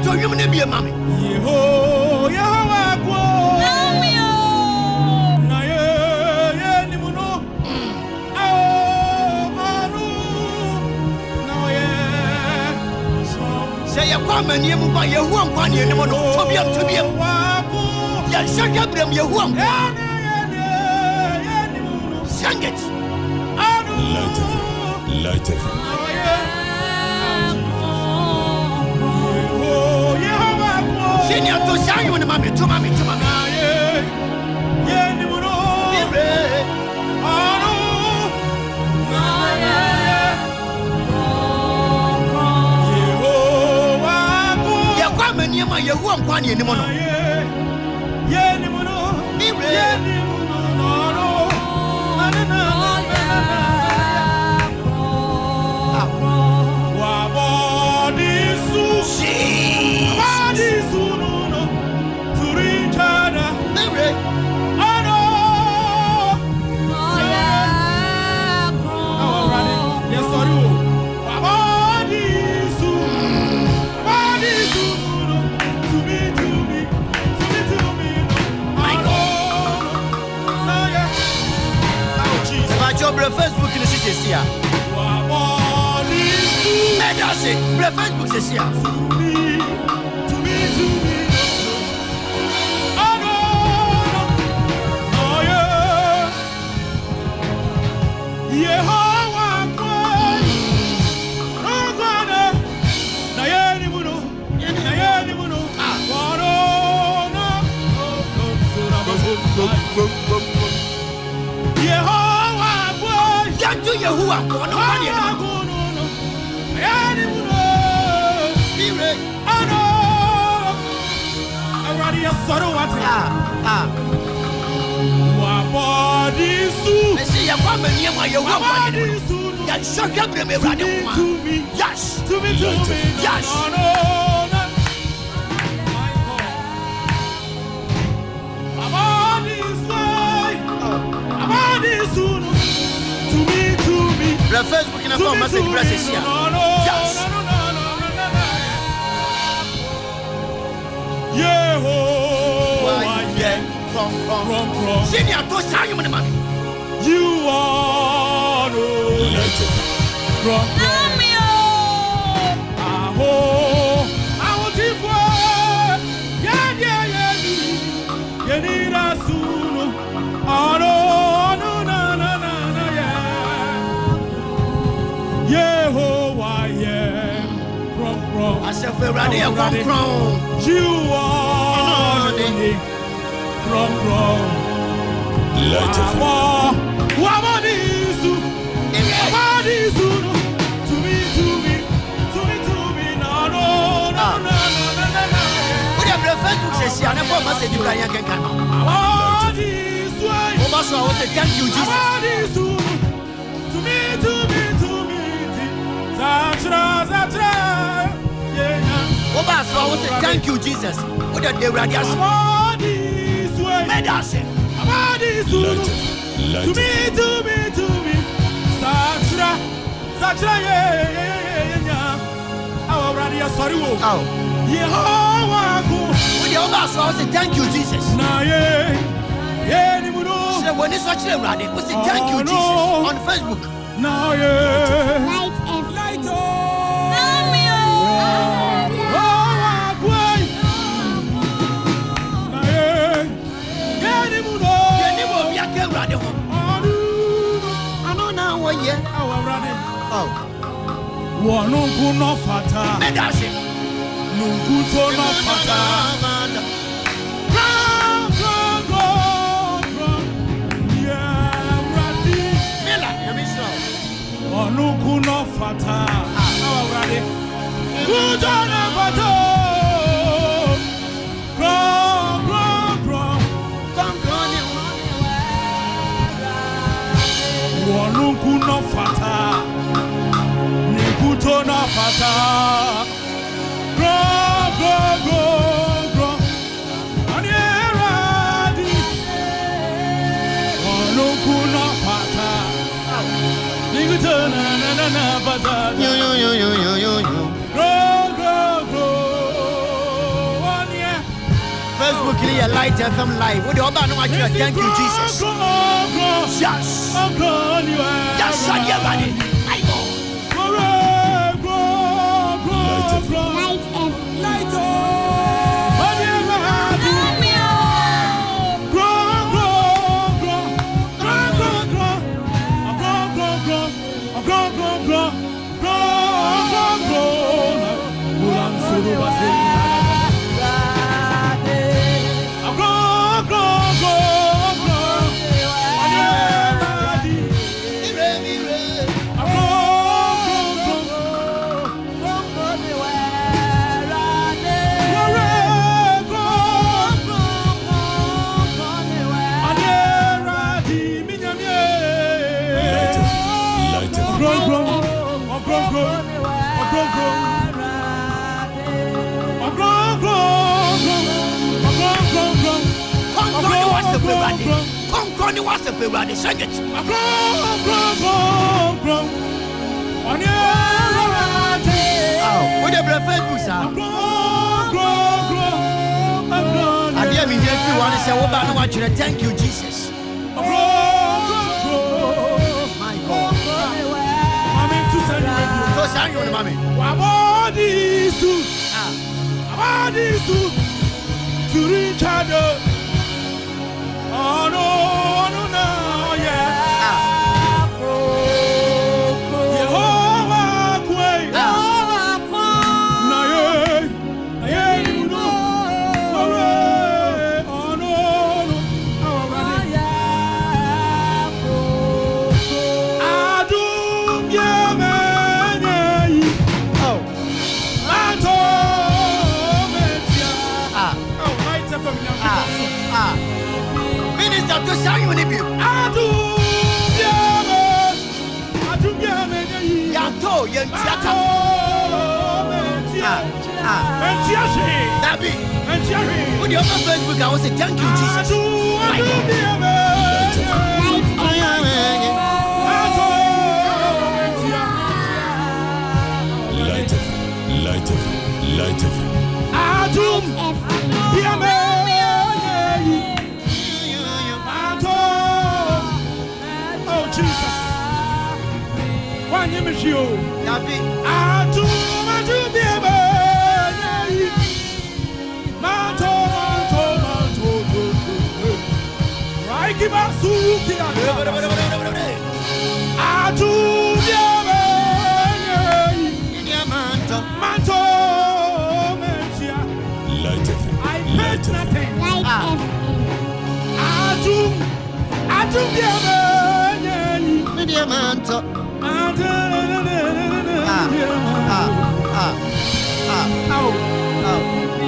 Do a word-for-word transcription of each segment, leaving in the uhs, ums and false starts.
to you ne be mama. Yeho Yahweh go. Namio. Na ye ye ni muno. Oh anu. Na ye. Say ya kwa mani mu kwa Yehu kwa ne ni muno. To biam to biam. Ya shaka bram Yehu. Sing it. Light it. Light it. Senior to shine you in the mommy, to mommy, to mommy. You're coming near my Yehu and Kwani anymore. Facebook in the city here. Medase, Facebook is here. To me, to me, to me. Oh no, oh yeah, Yehovah, oh God, na yeni muno, na yeni muno. Ah, no, no, Yehovah. To Yehovah, no one ah ah. See you come near my Yehovah. Yes, so you bring me right to me. Yes, to me, to me. Yes. About this way, about this soon. To me, to me. The first book in a form message blesses here. Yes. Yehovah, yeah. From, from, from, from. Senior to Simon, man. You are no from, from. Aho, I want it for. Yeah, yeah, yeah. You need us soon. Oh, no. Yehovah, yeah, from from. I said, "Ferrari, come from." You are the from from. Light it. Wabadisu, wabadisu. To me, to me, to me, to me. No, no, no, no, no, no, no. What have the Facebook says? I never must say the Brian can come. Wabadisu. Obaso, I want to thank you, Jesus. Wabadisu. To me, to me. Obaso, I want to thank you, Jesus. What are the radios? Medicine. To me, to me, to me. Satra, Satra, yeah, yeah, yeah. Our radio, sorry. Oh, Yehovah. With the Obaso, I want to thank you, Jesus. Nah, yeah, yeah, so when it's such a radio, we say thank you, Jesus, on Facebook. Now, yeah. Light and light on. One uncle no fata. Medase. Nunguto no fata. Run, run, run, run. Yeah, ready. Mela, you miss so. One uncle no fata. Now ready. Good on the fata. Run, run, run. Come, run. One uncle no fata. Nunguto no fata. Go, go, go, go. On your ready. One uncle no fata. Nunguto na na na na fata. Yo, yo, yo, yo, yo, yo, yo. Go, go, go. Say a Light F M live. What do you about no thank you, Jesus. Yes. Yes, son, you buddy. I go. Light F M. Light F M. Light up. What's the favorite? Sing it. Oh, what the Facebook, sir? I dare me here to want to say, what about no one? Thank you, Jesus. My God. I'm to send you. So, send you, mommy. What is to? What is to? To reach out. Oh no, no, no, yeah. Ah. Jehovah, quay. Jehovah, quay. Na ye, na ye, you know. Oh no, no. Oh yeah. Adum yemeni. Oh. Mato metia. Ah. Oh, right from now. Ah. Ah. Minister to shine you in the view. Adum yeme, adum yeme, Yato, Yantiaka. Ah, ah, mentia she, Dabi, mentia she. When you open Facebook, I will say thank you, Jesus. Adum, adum yeme, Light F M. Light F M. Light F M. adum yeme. Oh Jesus, one yeme she o. Dabi, Adum, adum yeme. Manto, manto, manto, right, give us suki. Adum yeme. Manto, mentia. Light F M. I meant nothing. Light F M. Adum, adum yeme. Media manto. Ah, Ah, ah, ah, oh, oh.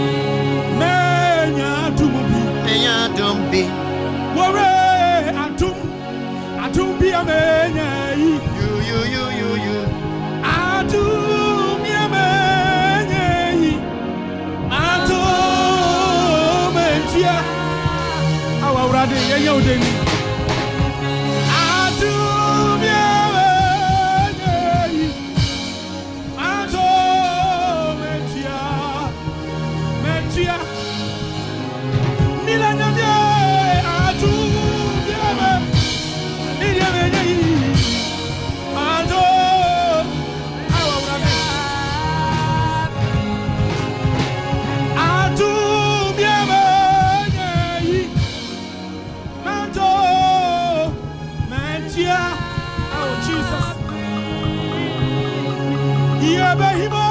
menya tumubi. Menya don't be. Wore atum, atum bi amenya yi. You, you, you, you, you. Atum bi amenya yi. Atum mentia. Awa urade yenya udeni. Atum bi amenya yi. Atum mentia, mentia. Milanya ye atum bi amenya yi. Atum, awa urade. Atum bi amenya yi. Atum, mentia. Oh Jesus. Yebehimo.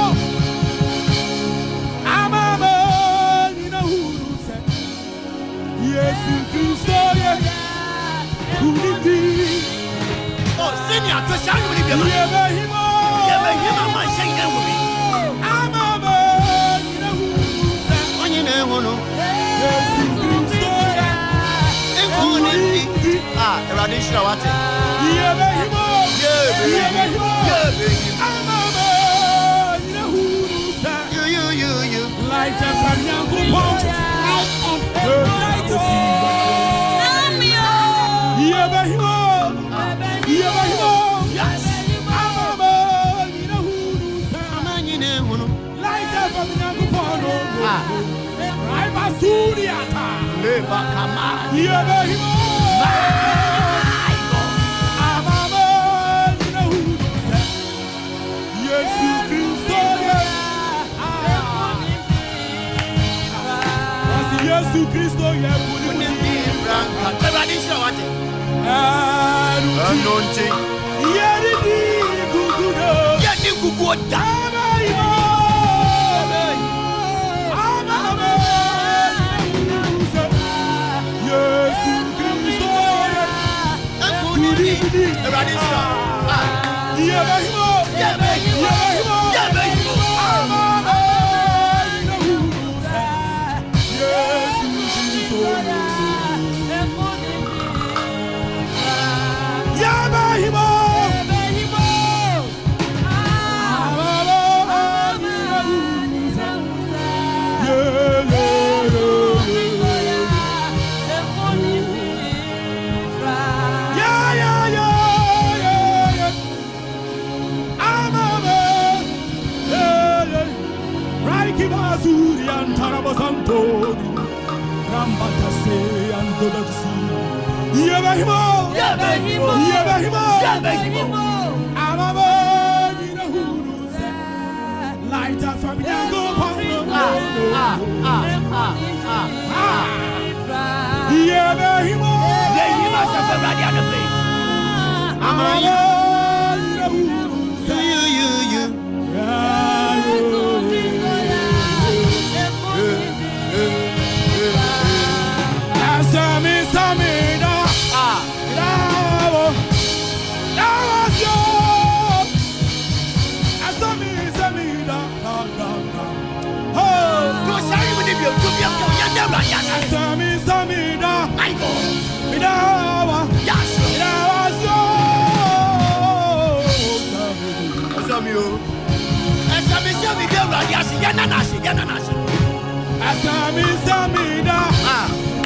Amama nina huruse. Yesu Kristo ye. Kunidi. Oh, senior, to shine you in the view. Yebehimo. Yebehimo, my shine there with me. Amama nina huruse. On your name, no. Yesu Kristo ye. Kunidi. Ah, the radical what? Yebehimo. Yebehimo. Yeah, Amama nina huruse. you, you, you, you. Light up and young Light F M. Light up. Yebehimo. Yebehimo. Yes. Amama nina huruse. Man, you know, no. Light up and young Ah. Right, Basuria. Jesus Christ, oh yeah, anointing. Santo, Rambatase and Dodasi. Yabahimo, Yabahimo, Yabahimo, Yabahimo. Amamo, you know who light up from Yango. Ah, ah, ah, ah. Yabahimo, Yabahimo, Amamo, you know who you, you, you. Sami Samida, ah, Bravo, Bravo, Sami Samida, oh, go Sami with you, to be a Sami Samida, Michael, Bravo, yes, Bravo, Sami, Sami Samida, yes, Yananasi, Yananasi, Sami Samida, ah.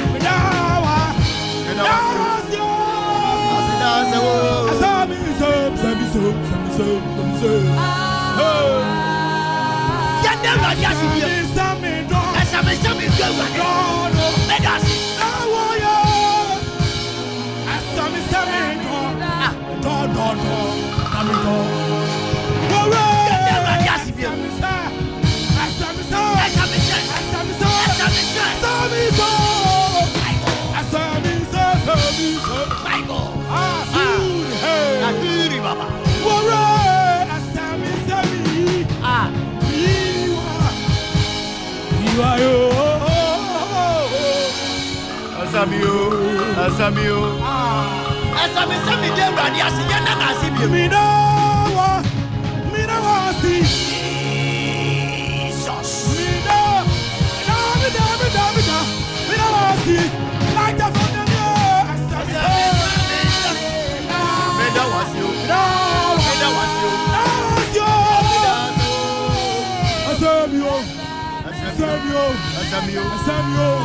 Michael, ah, soon, hey, Aguri Baba, Warren, Asami, Sami, ah, you are, you are, Asami, Asami, ah, Asami, Sami, Debra, Yasi, Yana, Nasi, Minawa, Minawa, Jesus, Minawa, Minawa, Minawa, Minawa, like the Samuel, Samuel, Samuel, Samuel,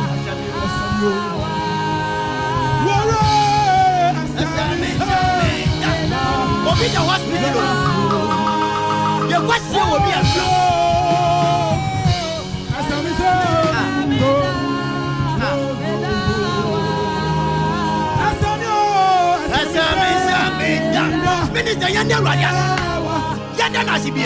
Minister Yanda Radias, Yanda Nasibir.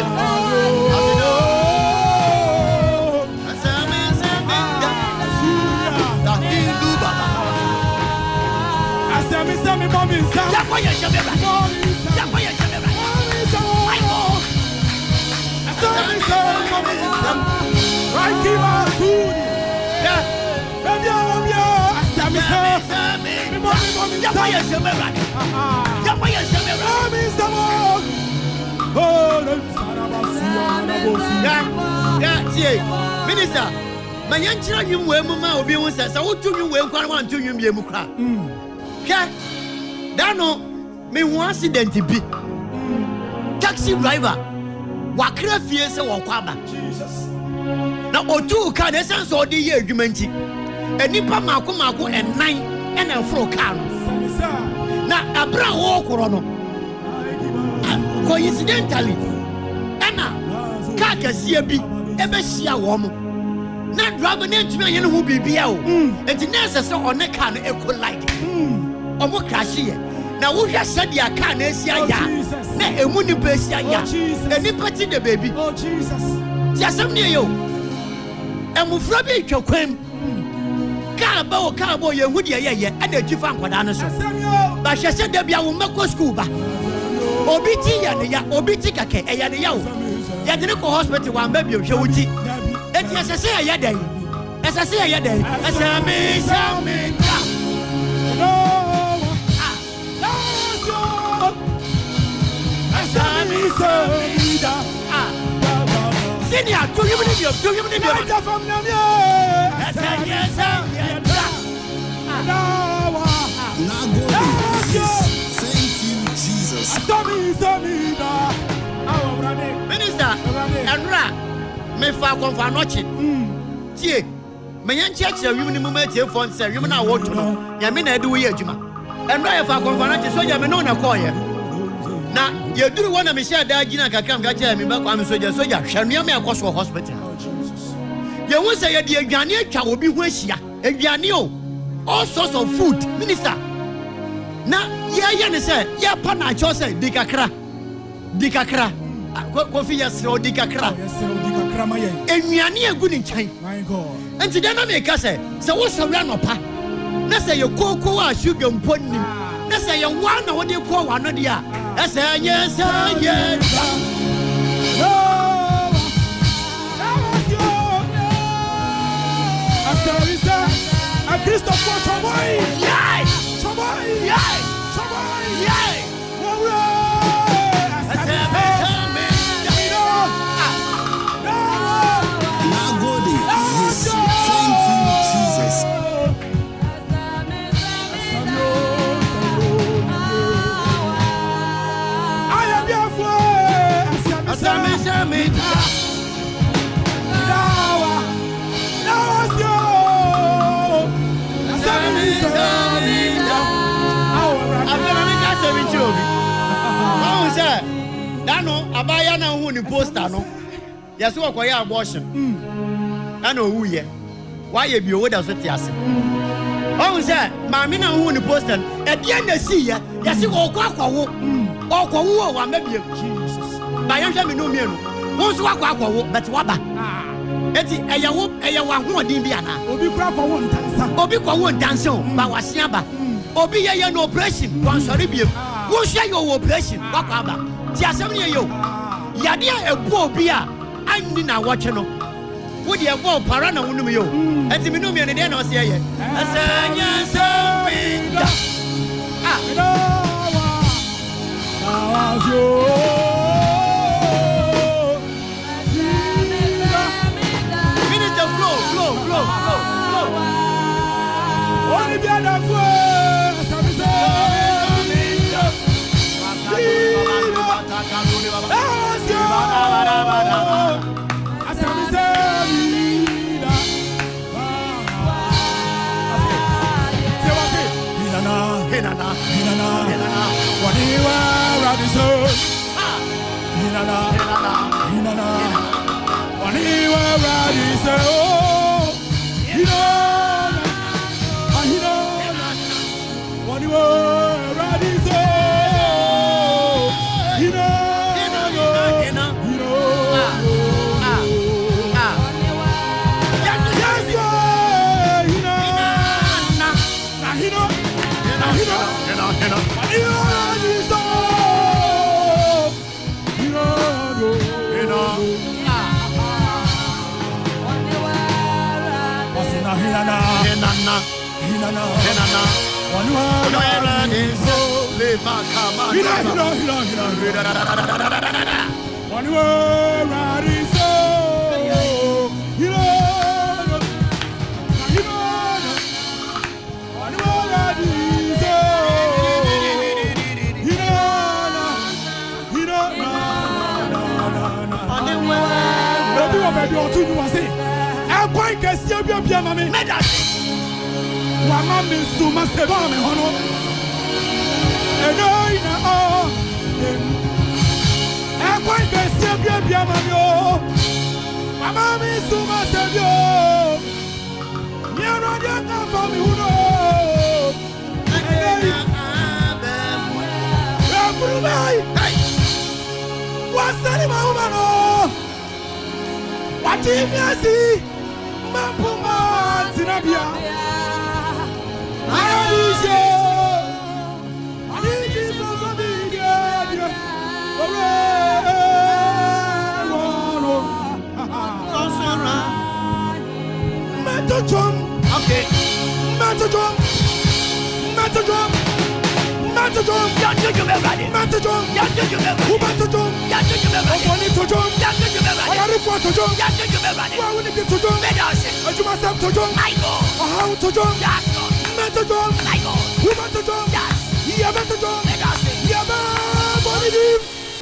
Asami Sami Mommy Sam. Japoya Shabera. Japoya Shabera. Michael. Asami Sami Mommy Sam. Right Kiva Sudi. Yeah. Bemia Bemia. Asami Sami. Mommy Mommy. Japoya Shabera. Japoya Shabera. Mommy Sam. Oh, yeah. Yeah. See, Minister. Manyanchira nyum we mu ma obi hu se se wotu nyum we nkwa wan tu nyum ye mu kra mm hwe da no me hu accident bi taxi driver wakra fie se wo kwa ba Jesus na otu ka na sense odi ye adwuma nti enipa mako mako enan ena afro car no na abra wo koro no coincidentally ena ka kasie bi ebe hia wo mo na driver na ntumi anye ne ho bibia o enti na sese on ne car no ecolide omo crash ye na wo hwe sadia car na esia ya na emu ni ba esia ya eni pati de baby oh Jesus tiasem ne yo emufra bi twakwan car ba o car ba ye hu de ye ye ana twifa nkwada no so ba hwese da bia wo mako school ba obi ti ya ne ya obi ti kake e ya ne ya o ya de ko hospital wa mba bi o hwe wuti eti asese ya ya dai asese ya ya dai asame same ka no asame same da senior do you believe you do you believe you Light from them yeah asame same da Thank you, Jesus. Minister, Enra, me fa konfa noche. Tie, me yan church e wimu ni mu ma tie fon se wimu na wo to no. Ya me na ede wo ye adwuma. Enra ye fa konfa noche soja me no na call ye. Na ye duru wona me share da gina kakam ka che me ba kwa me soja soja hwanua me akoso hospital. Ye wo se ye de adwane atwa obi ho ahia. Adwane o. All sorts of food, minister. Na ya ya ne say ya pa na cho say dikakra dikakra kofi ya sro dikakra enwiane egu ni nkan my God enti da na me ka say say wo sawra no pa na say ye koko a sugar mponim na say ye wa na wo de ko wa no de a ese anye sanye no Asarisa a Christopher Choboy yai Choboy yai Choboy yai Nagode. Yes. Thank you, Jesus. I am your friend. asame same Dano abaya na hu ni poster no yeso okoye abortion ana owu ye wa ye bi owo da so ti ase o se ma me na hu ni poster e dia na si ye yeso okọ akọwo okọwo o wa mabie Jesus ba ye hwe me no mienu wo so akọ akọwo but wa ba eti eye wo eye wa hu odin bi ana Obi kura kwa wo ntansa obi kwa wo ntansa o ba wa sia ba obi ye ye no operation wan sori biem wo hwe yo operation wa kwa ba ti asem ne yo yade a ebu obi a anni na woche no wo de ebo para na wonum yo enti me no me ne de na o se ye asanya sempinda ah minister flow flow flow flow flow Oni bi ana fo Asarisa Hinana, Hinana, hinana, Waniwa Radison, hinana, Hinana, hinana, Hinana, Waniwa Radison, Hinana, Hinana, Waniwa Radison, Hinana, hinana, Hinana, Hinana, hinana, Waniwa Radison, le makama, Hinana, Hinana, Waniwa Radison, Hinana, Hinana, Waniwa Radison, Hinana, Hinana, Baby, what baby, what you want to say? I'm going to see you, baby, mommy. Wama mi suma seba mi hono eno ina o e kwa ke se bia bia mami o wama mi suma sebio What's that in my woman? What did you see? Mampuma, Zinabia. I need you. I need you to be there. Metal drum. Okay. Metal drum. Metal drum. Metal drum. Metal drum. Metal drum. Metal drum. Money to drum. I got it for to drum. Why would it be to drum? I do myself to drum. I go. How to drum? Metal drum. I go. Woman to drum. Yeah, metal drum. Yeah, man. Money deep.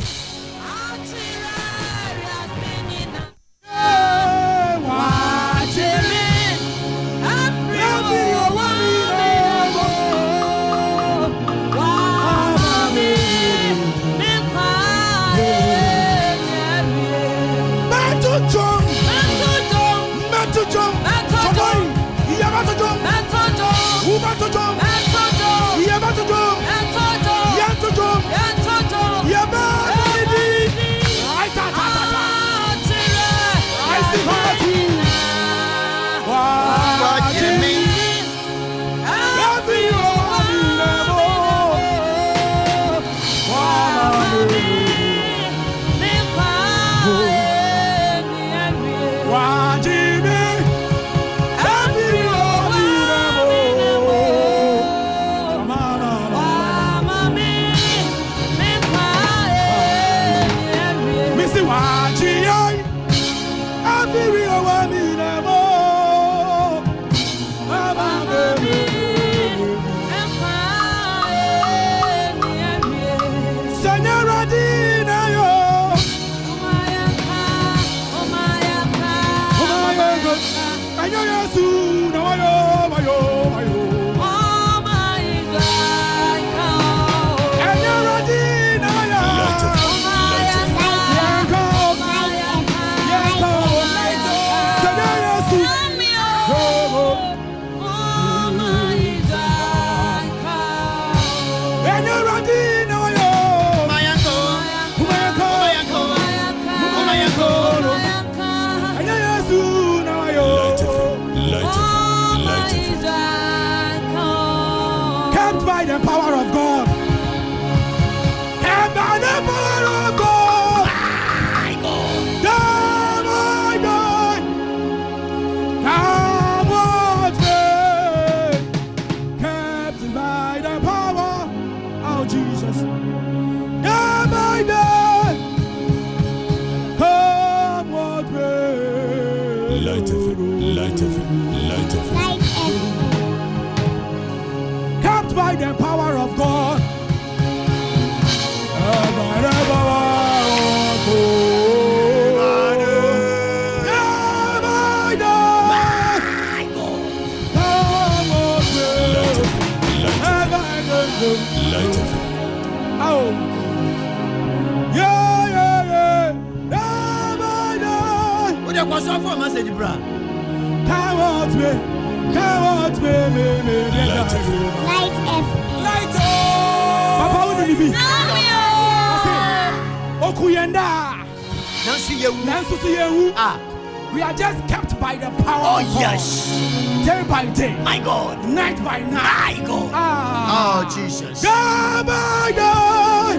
We are just kept by the power oh, of God. Yes. Day by day. My God. Night by night. My God. Ah. Oh, Jesus. Day by day.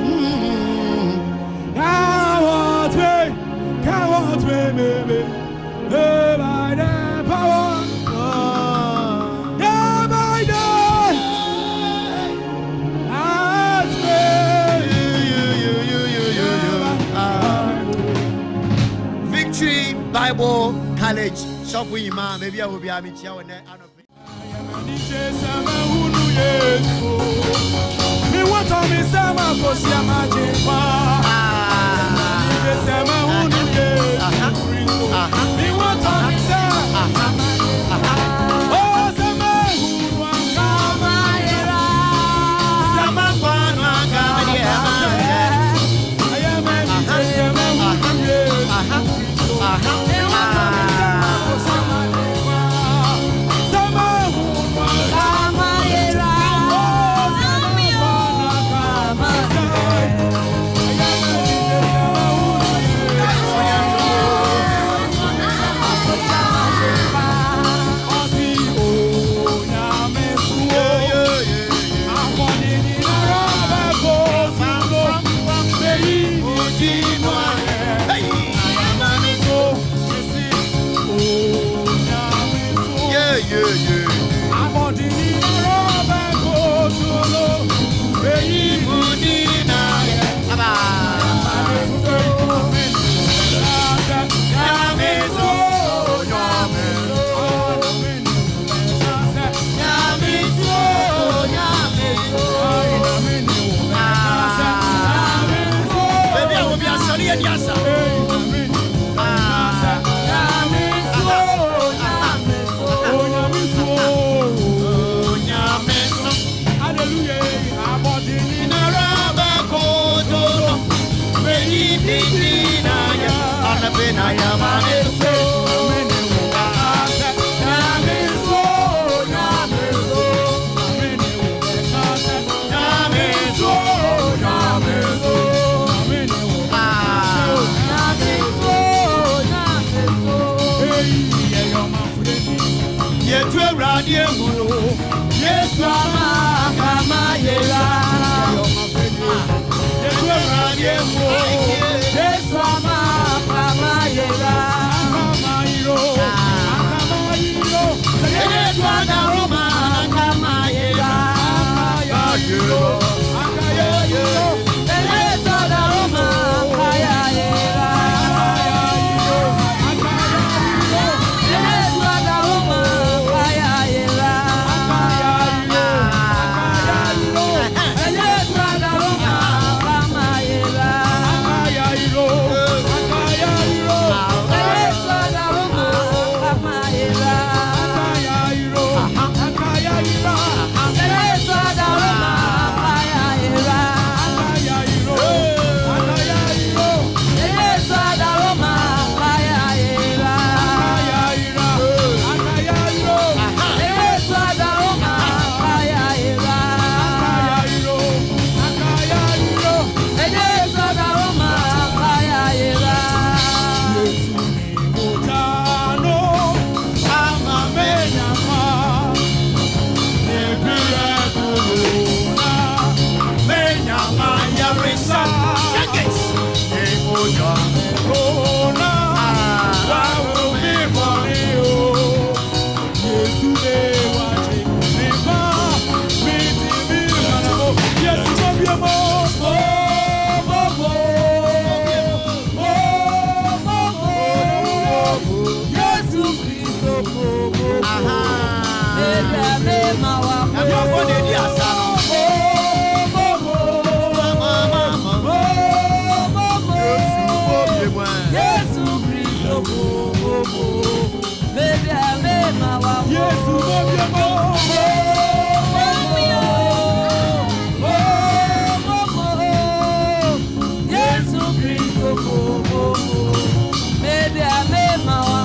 Coward way. Coward way, baby. Day by day. Power. Day by day. That's me. You, you, you, you, you, you. Victory Bible College. Shop with your mom. Maybe I will be a meet you. Me want to me sama kosia majepa. Me want to me sama. Oh sama huru angama era. Sama fanu angama era. Ayame ni sama huru. Aha. Aha. Me want to me sama kosia majepa. Sama na yamane so. Yes, ama kama yela. Yes, ama kama yela. Kama iro, kama iro. Yes, ana Roma kama yela. Kama iro, kama iro. Yes, ana Roma kama yela.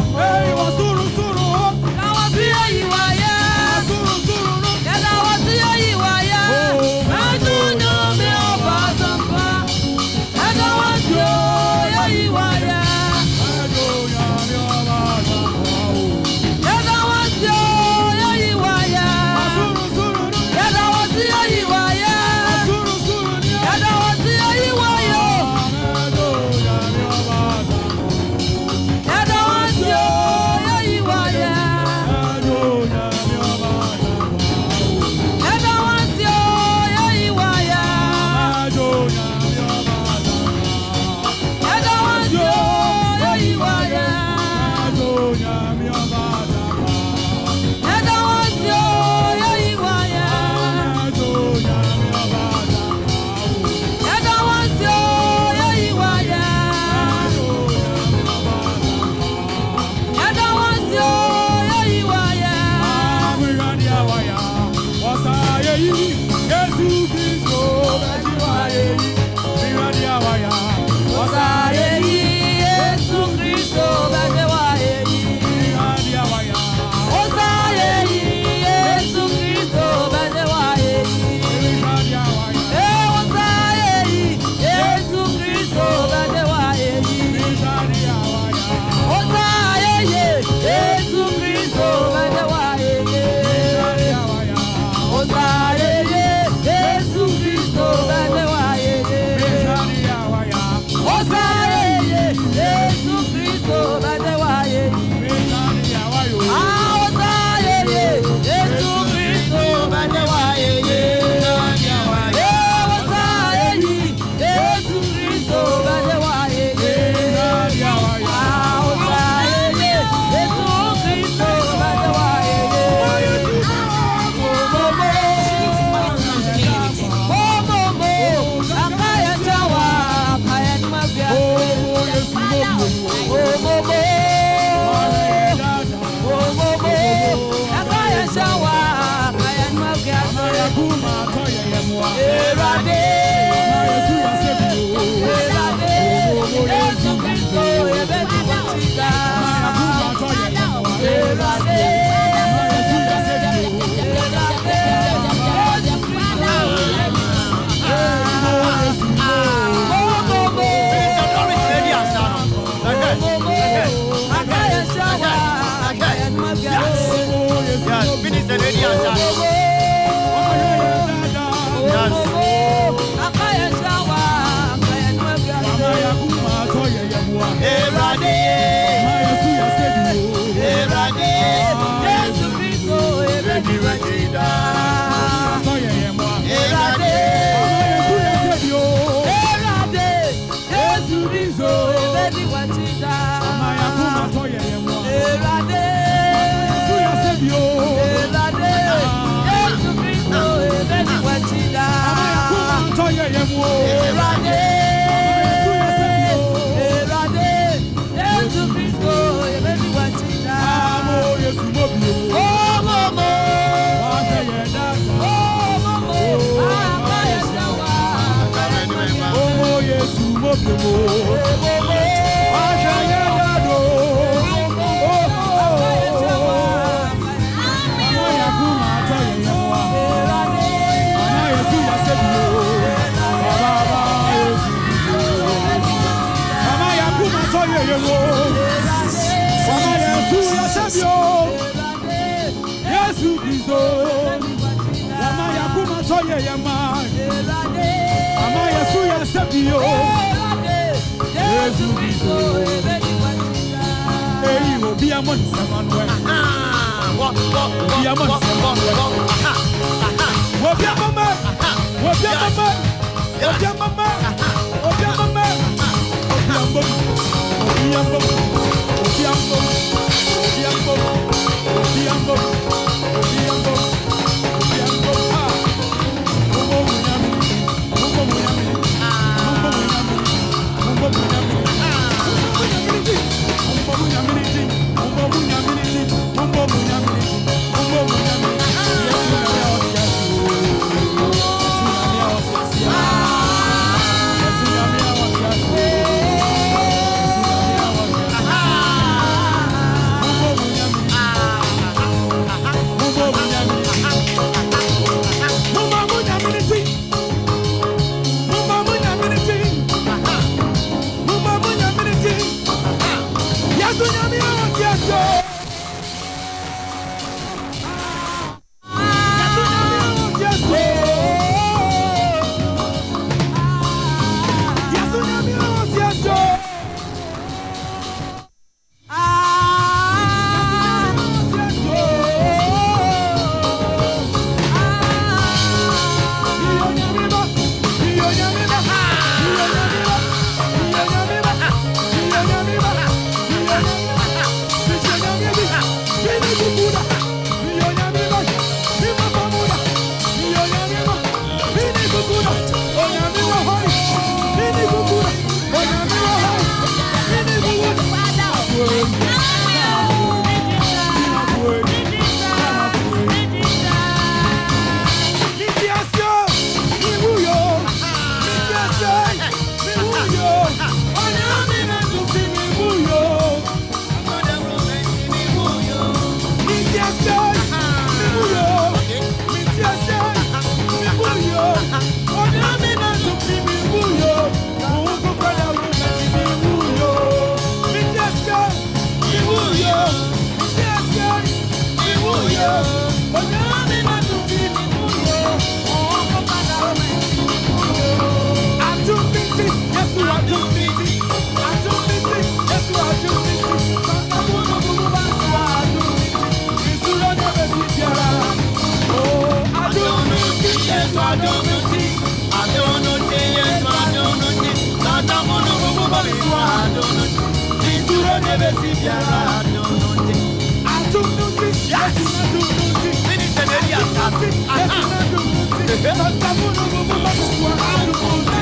Hey, Yes,